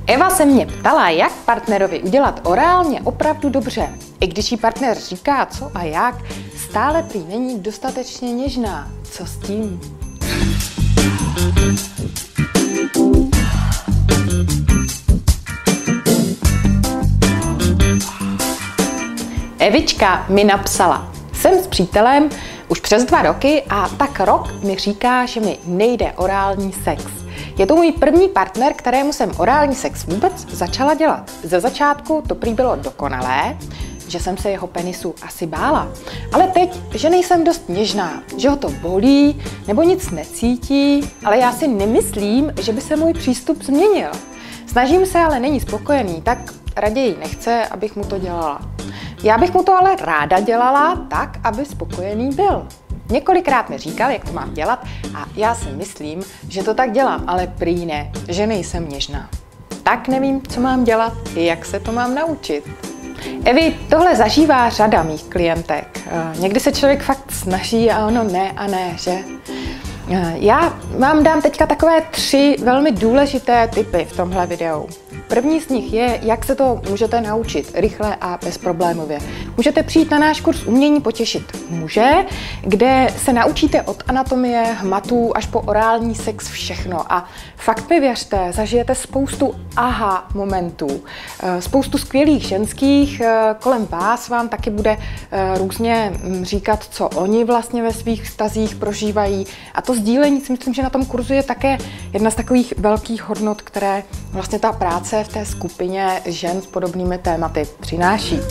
Eva se mě ptala, jak partnerovi udělat orálně opravdu dobře. I když jí partner říká co a jak, stále prý není dostatečně něžná. Co s tím? Evička mi napsala: jsem s přítelem už přes 2 roky a tak rok mi říká, že mi nejde orální sex. Je to můj první partner, kterému jsem orální sex vůbec začala dělat. Ze začátku to prý bylo dokonalé, že jsem se jeho penisu asi bála. Ale teď, že nejsem dost něžná, že ho to bolí nebo nic necítí, ale já si nemyslím, že by se můj přístup změnil. Snažím se, ale není spokojený, tak raději nechce, abych mu to dělala. Já bych mu to ale ráda dělala tak, aby spokojený byl. Několikrát mi říkal, jak to mám dělat a já si myslím, že to tak dělám, ale prý ne, že nejsem něžná. Tak nevím, co mám dělat, jak se to mám naučit. Evi, tohle zažívá řada mých klientek. Někdy se člověk fakt snaží a ono ne a ne, že? Já vám dám teďka takové 3 velmi důležité tipy v tomhle videu. První z nich je, jak se to můžete naučit rychle a bezproblémově. Můžete přijít na náš kurz Umění potěšit muže, kde se naučíte od anatomie, hmatů až po orální sex všechno. A fakt mi věřte, zažijete spoustu aha momentů. Spoustu skvělých ženských kolem vás vám taky bude různě říkat, co oni vlastně ve svých vztazích prožívají. A to sdílení si myslím, že na tom kurzu je také jedna z takových velkých hodnot, které vlastně ta práce v té skupině žen s podobnými tématy přináší.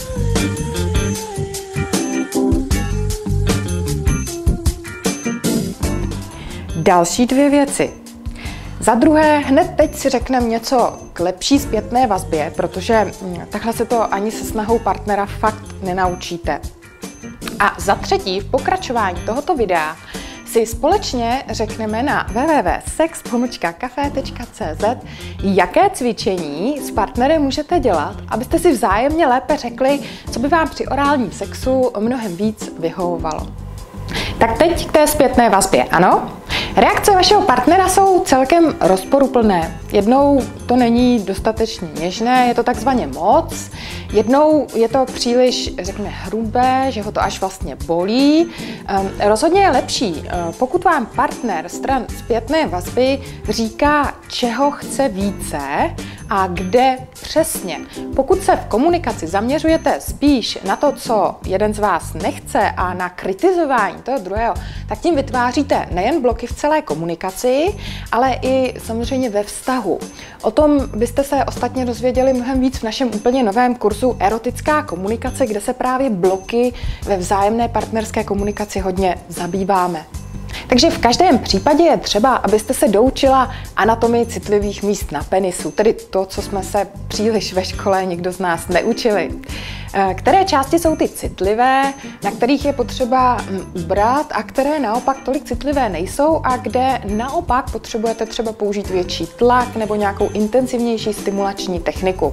Další 2 věci. Za druhé, hned teď si řekneme něco k lepší zpětné vazbě, protože takhle se to ani se snahou partnera fakt nenaučíte. A za třetí, v pokračování tohoto videa si společně řekneme na www.sex-cafe.cz, jaké cvičení s partnerem můžete dělat, abyste si vzájemně lépe řekli, co by vám při orálním sexu mnohem víc vyhovovalo. Tak teď k té zpětné vazbě, ano? Reakce vašeho partnera jsou celkem rozporuplné. Jednou to není dostatečně něžné, je to takzvaně moc. Jednou je to příliš, řekněme, hrubé, že ho to až vlastně bolí. Rozhodně je lepší, pokud vám partner stran zpětné vazby říká, čeho chce více a kde přesně. Pokud se v komunikaci zaměřujete spíš na to, co jeden z vás nechce a na kritizování toho druhého, tak tím vytváříte nejen bloky v celé komunikaci, ale i samozřejmě ve vztahu. O tom byste se ostatně dozvěděli mnohem víc v našem úplně novém kurzu Erotická komunikace, kde se právě bloky ve vzájemné partnerské komunikaci hodně zabýváme. Takže v každém případě je třeba, abyste se doučila anatomii citlivých míst na penisu, tedy to, co jsme se příliš ve škole nikdo z nás neučili. Které části jsou ty citlivé, na kterých je potřeba ubrat a které naopak tolik citlivé nejsou a kde naopak potřebujete třeba použít větší tlak nebo nějakou intenzivnější stimulační techniku.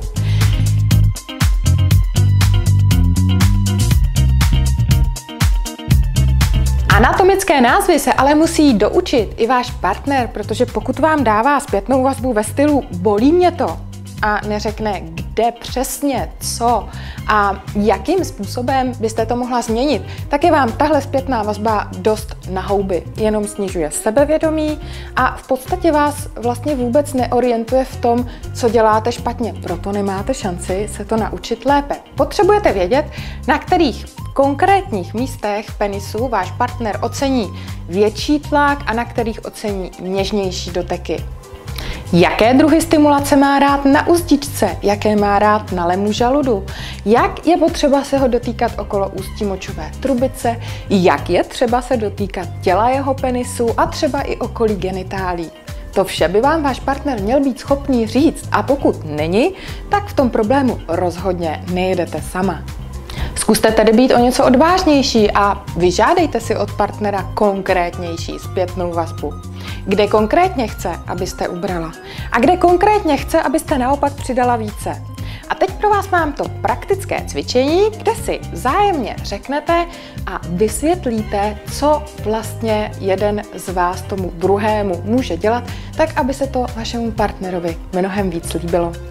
Anatomické názvy se ale musí doučit i váš partner, protože pokud vám dává zpětnou vazbu ve stylu bolí mě to a neřekne, kde přesně, co a jakým způsobem byste to mohla změnit, tak je vám tahle zpětná vazba dost na houby. Jenom snižuje sebevědomí a v podstatě vás vlastně vůbec neorientuje v tom, co děláte špatně. Proto nemáte šanci se to naučit lépe. Potřebujete vědět, na kterých konkrétních místech penisu váš partner ocení větší tlak a na kterých ocení něžnější doteky. Jaké druhy stimulace má rád na uzdičce, jaké má rád na lemu žaludu, jak je potřeba se ho dotýkat okolo ústí močové trubice, jak je třeba se dotýkat těla jeho penisu a třeba i okolí genitálí. To vše by vám váš partner měl být schopný říct a pokud není, tak v tom problému rozhodně nejedete sama. Zkuste tedy být o něco odvážnější a vyžádejte si od partnera konkrétnější zpětnou vazbu. Kde konkrétně chce, abyste ubrala a kde konkrétně chce, abyste naopak přidala více. A teď pro vás mám to praktické cvičení, kde si vzájemně řeknete a vysvětlíte, co vlastně jeden z vás tomu druhému může dělat, tak aby se to vašemu partnerovi mnohem víc líbilo.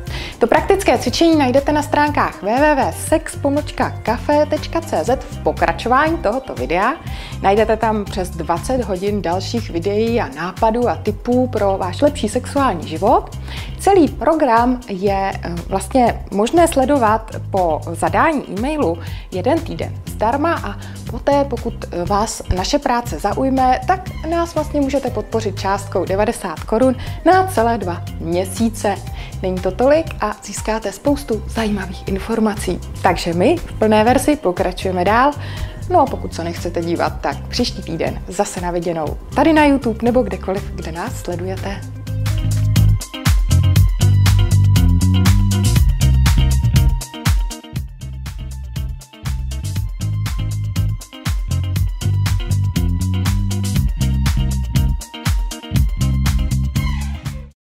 To praktické cvičení najdete na stránkách www.sex-cafe.cz v pokračování tohoto videa. Najdete tam přes 20 hodin dalších videí a nápadů a tipů pro váš lepší sexuální život. Celý program je vlastně možné sledovat po zadání e-mailu 1 týden zdarma a poté, pokud vás naše práce zaujme, tak nás vlastně můžete podpořit částkou 90 korun na celé 2 měsíce. Není to tolik a získáte spoustu zajímavých informací. Takže my v plné verzi pokračujeme dál. No a pokud se nechcete dívat, tak příští týden zase na viděnou tady na YouTube nebo kdekoliv, kde nás sledujete.